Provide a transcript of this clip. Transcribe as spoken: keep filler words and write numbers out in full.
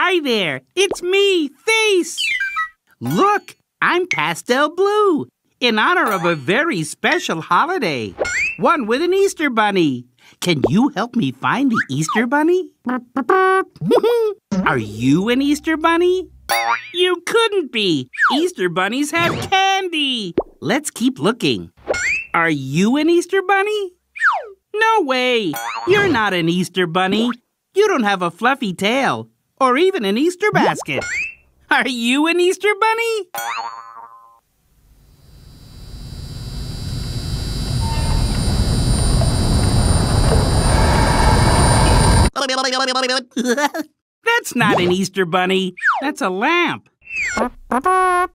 Hi there, it's me, Face. Look, I'm pastel blue, in honor of a very special holiday, one with an Easter bunny. Can you help me find the Easter bunny? Are you an Easter bunny? You couldn't be. Easter bunnies have candy. Let's keep looking. Are you an Easter bunny? No way. You're not an Easter bunny. You don't have a fluffy tail or even an Easter basket. Are you an Easter bunny? That's not an Easter bunny. That's a lamp.